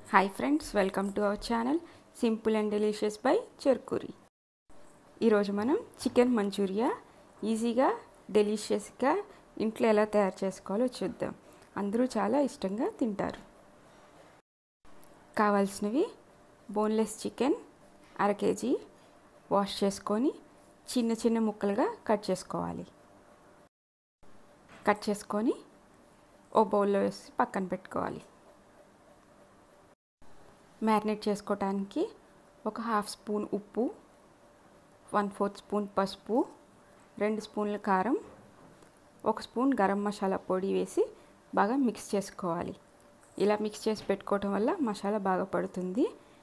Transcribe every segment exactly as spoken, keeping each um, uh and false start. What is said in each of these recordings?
Hi friends, welcome to our channel simple and delicious by Cherkuri. ఈరోజు మనం chicken Manchuria ఈజీగా డెలిషియస్గా ఇంట్లో ఎలా తయారు చేసుకోవాలో చూద్దాం. అందరూ చాలా ఇష్టంగా తింటారు. కావాల్సినవి బోన్లెస్ చికెన్ అర కేజీ వాష్ చేసుకొని చిన్న చిన్న ముక్కలుగా కట్ చేసుకోవాలి. కట్ చేసుకొని ఓ బౌల్లో వేసి పక్కన పెట్టుకోవాలి. మ్యారినేట్ చేసుకోవటానికి ఒక హాఫ్ స్పూన్ ఉప్పు, వన్ ఫోర్త్ స్పూన్ పసుపు, రెండు స్పూన్ల కారం, ఒక స్పూన్ గరం మసాలా పొడి వేసి బాగా మిక్స్ చేసుకోవాలి. ఇలా మిక్స్ చేసి పెట్టుకోవటం వల్ల మసాలా బాగా పడుతుంది.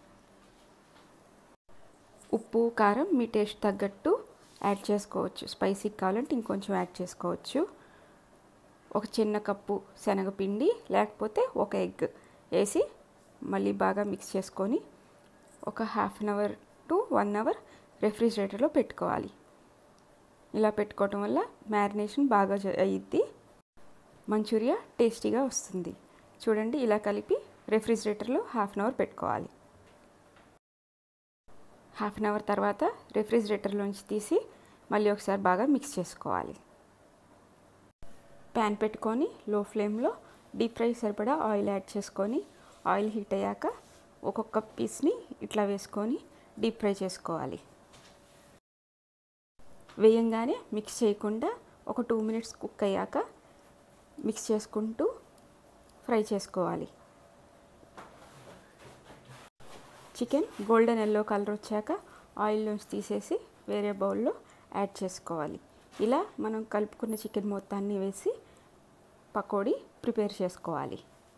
ఉప్పు కారం మీ టేస్ట్ తగ్గట్టు యాడ్ చేసుకోవచ్చు. స్పైసీకి కావాలంటే ఇంకొంచెం యాడ్ చేసుకోవచ్చు. ఒక చిన్న కప్పు శనగపిండి లేకపోతే ఒక ఎగ్ వేసి మళ్ళీ బాగా మిక్స్ చేసుకొని ఒక half an hour to one hour రెఫ్రిజిరేటర్లో పెట్టుకోవాలి. ఇలా పెట్టుకోవటం వల్ల మ్యారినేషన్ బాగా అయ్యిద్ది, మంచూరియా టేస్టీగా వస్తుంది. చూడండి, ఇలా కలిపి రెఫ్రిజిరేటర్లో హాఫ్ అన్ అవర్ పెట్టుకోవాలి. హాఫ్ అన్ అవర్ తర్వాత రెఫ్రిజిరేటర్లోంచి తీసి మళ్ళీ ఒకసారి బాగా మిక్స్ చేసుకోవాలి. ప్యాన్ పెట్టుకొని లో ఫ్లేమ్లో డీప్ ఫ్రై సరిపడా ఆయిల్ యాడ్ చేసుకొని ఆయిల్ హీట్ అయ్యాక ఒక్కొక్క పీస్ని ఇట్లా వేసుకొని డీప్ ఫ్రై చేసుకోవాలి. వేయంగానే మిక్స్ చేయకుండా ఒక టూ మినిట్స్ కుక్ అయ్యాక మిక్స్ చేసుకుంటూ ఫ్రై చేసుకోవాలి. చికెన్ గోల్డెన్ ఎల్లో కలర్ వచ్చాక ఆయిల్లోంచి తీసేసి వేరే బౌల్లో యాడ్ చేసుకోవాలి. ఇలా మనం కలుపుకున్న చికెన్ మొత్తాన్ని వేసి పకోడీ ప్రిపేర్ చేసుకోవాలి.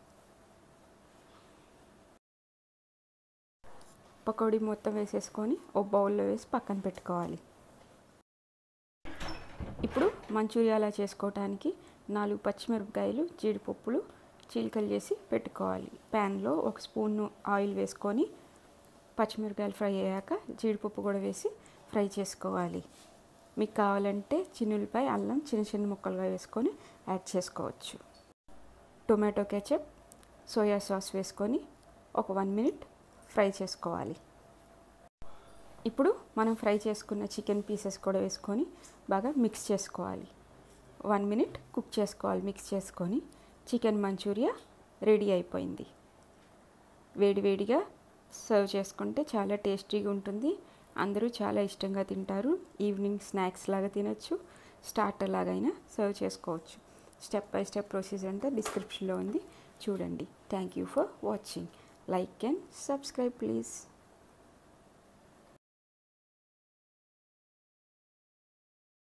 పకోడీ మొత్తం వేసేసుకొని ఓ బౌల్లో వేసి పక్కన పెట్టుకోవాలి. ఇప్పుడు మంచూరియాలా చేసుకోవటానికి నాలుగు పచ్చిమిరపకాయలు, జీడిపప్పులు చీలికలు చేసి పెట్టుకోవాలి. ప్యాన్లో ఒక స్పూన్ ఆయిల్ వేసుకొని పచ్చిమిరపకాయలు ఫ్రై అయ్యాక జీడిపప్పు కూడా వేసి ఫ్రై చేసుకోవాలి. మీకు కావాలంటే చిన్నులపై అల్లం చిన్న చిన్న ముక్కలుగా వేసుకొని యాడ్ చేసుకోవచ్చు. టొమాటో కెచప్, సోయా సాస్ వేసుకొని ఒక వన్ మినిట్ ఫ్రై చేసుకోవాలి. ఇప్పుడు మనం ఫ్రై చేసుకున్న చికెన్ పీసెస్ కూడా వేసుకొని బాగా మిక్స్ చేసుకోవాలి. వన్ మినిట్ కుక్ చేసుకోవాలి. మిక్స్ చేసుకొని చికెన్ మంచూరియా రెడీ అయిపోయింది. వేడివేడిగా సర్వ్ చేసుకుంటే చాలా టేస్టీగా ఉంటుంది. అందరూ చాలా ఇష్టంగా తింటారు. ఈవినింగ్ స్నాక్స్ లాగా తినచ్చు, స్టార్టర్ లాగైనా సర్వ్ చేసుకోవచ్చు. స్టెప్ బై స్టెప్ ప్రొసీజర్ అంతా డిస్క్రిప్షన్లో ఉంది, చూడండి. Thank you for watching. Like and subscribe please.